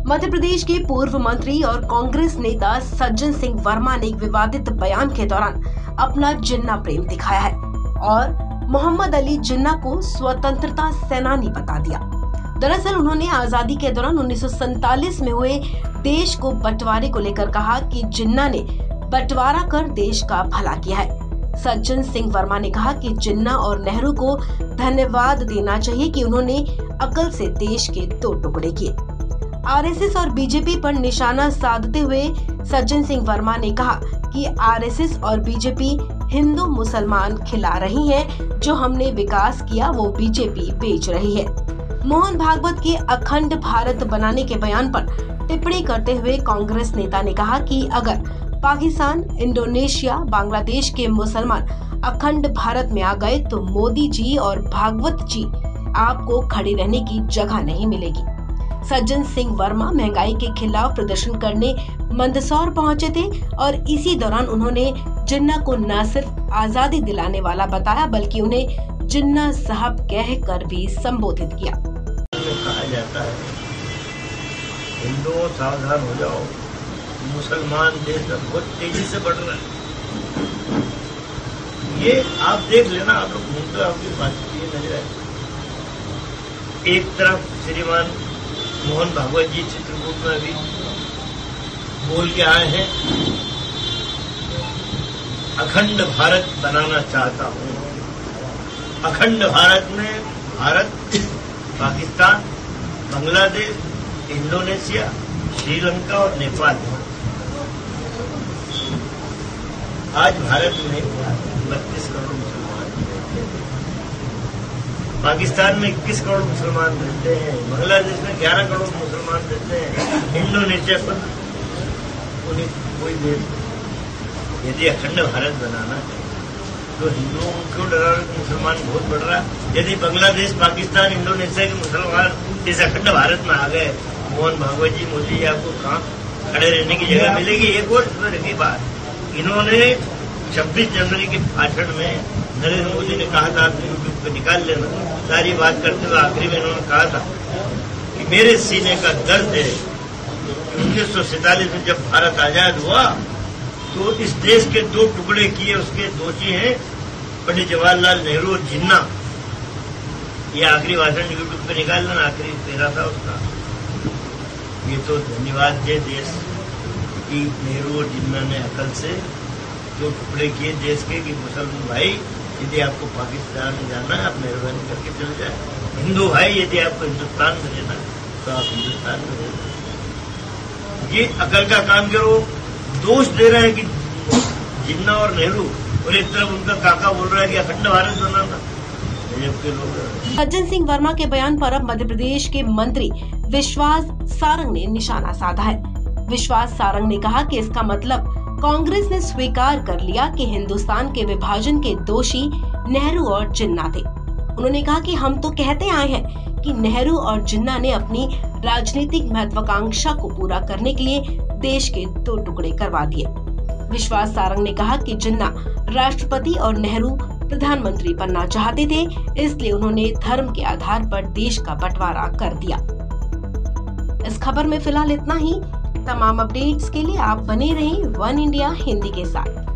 मध्य प्रदेश के पूर्व मंत्री और कांग्रेस नेता सज्जन सिंह वर्मा ने एक विवादित बयान के दौरान अपना जिन्ना प्रेम दिखाया है और मोहम्मद अली जिन्ना को स्वतंत्रता सेनानी बता दिया। दरअसल उन्होंने आजादी के दौरान 1947 में हुए देश को बंटवारे को लेकर कहा कि जिन्ना ने बंटवारा कर देश का भला किया है। सज्जन सिंह वर्मा ने कहा कि जिन्ना और नेहरू को धन्यवाद देना चाहिए कि उन्होंने अकल से देश के 2 टुकड़े किए। आरएसएस और बीजेपी पर निशाना साधते हुए सज्जन सिंह वर्मा ने कहा कि आरएसएस और बीजेपी हिंदू मुसलमान खिला रही हैं, जो हमने विकास किया वो बीजेपी बेच रही है। मोहन भागवत के अखंड भारत बनाने के बयान पर टिप्पणी करते हुए कांग्रेस नेता ने कहा कि अगर पाकिस्तान, इंडोनेशिया, बांग्लादेश के मुसलमान अखंड भारत में आ गए तो मोदी जी और भागवत जी आपको खड़े रहने की जगह नहीं मिलेगी। सज्जन सिंह वर्मा महंगाई के खिलाफ प्रदर्शन करने मंदसौर पहुंचे थे और इसी दौरान उन्होंने जिन्ना को न सिर्फ आजादी दिलाने वाला बताया बल्कि उन्हें जिन्ना साहब कहकर भी संबोधित किया। कहा जाता है हिंदुओं सावधान हो जाओ, मुसलमान देश बहुत तेजी से बढ़ रहा है। ये आप देख लेना, आप लोग घूमते आपकी बात ये नजर आए। एक तरफ श्रीमान मोहन भागवत जी चित्रकूट में अभी बोल के आए हैं, अखंड भारत बनाना चाहता हूं। अखंड भारत में भारत, पाकिस्तान, बांग्लादेश, इंडोनेशिया, श्रीलंका और नेपाल। आज भारत में 32 करोड़ मुसलमान रहते हैं, पाकिस्तान में 21 करोड़ मुसलमान रहते हैं, बांग्लादेश में 11 करोड़ मुसलमान रहते हैं, इंडोनेशिया पर कोई देश। यदि अखंड भारत बनाना है तो हिंदुओं को क्यों डरा मुसलमान बहुत बढ़ रहा है। यदि बांग्लादेश, पाकिस्तान, इंडोनेशिया के मुसलमान इस अखंड भारत में आ गए, मोहन भागवत जी, मोदी जी आपको कहाँ खड़े रहने की जगह मिलेगी। एक और की बात, इन्होंने 26 जनवरी के भाषण में नरेंद्र मोदी ने कहा था, आप यूट्यूब पे निकाल लेना, सारी बात करते हुए आखिरी में इन्होंने कहा था कि मेरे सीने का दर्द है कि 1947 में जब भारत आजाद हुआ तो इस देश के 2 टुकड़े किए उसके दोषी हैं पंडित जवाहरलाल नेहरू और जिन्ना। ये आखिरी भाषण यूट्यूब पे निकाल लेना, आखिरी तेरा था उसका। ये तो धन्यवाद है देश की, नेहरू और जिन्ना ने अकल से 2 टुकड़े किए देश के कि मुसलमान भाई यदि आपको पाकिस्तान में जाना है आप मेहरबानी करके चले जाए, हिंदू भाई यदि आपको हिंदुस्तान में रहना है तो आप हिंदुस्तान में रहना। ये अकल का काम करो। दोष दे रहे हैं कि जिन्ना और नेहरू, और एक तरफ उनका काका बोल रहा है कि अखंड भारत बनाना। सज्जन सिंह वर्मा के बयान पर अब मध्य प्रदेश के मंत्री विश्वास सारंग ने निशाना साधा है। विश्वास सारंग ने कहा कि इसका मतलब कांग्रेस ने स्वीकार कर लिया कि हिंदुस्तान के विभाजन के दोषी नेहरू और जिन्ना थे। उन्होंने कहा कि हम तो कहते आए हैं कि नेहरू और जिन्ना ने अपनी राजनीतिक महत्वाकांक्षा को पूरा करने के लिए देश के 2 टुकड़े करवा दिए। विश्वास सारंग ने कहा कि जिन्ना राष्ट्रपति और नेहरू प्रधानमंत्री बनना चाहते थे, इसलिए उन्होंने धर्म के आधार पर देश का बंटवारा कर दिया। इस खबर में फिलहाल इतना ही। तमाम अपडेट्स के लिए आप बने रहें वन इंडिया हिंदी के साथ।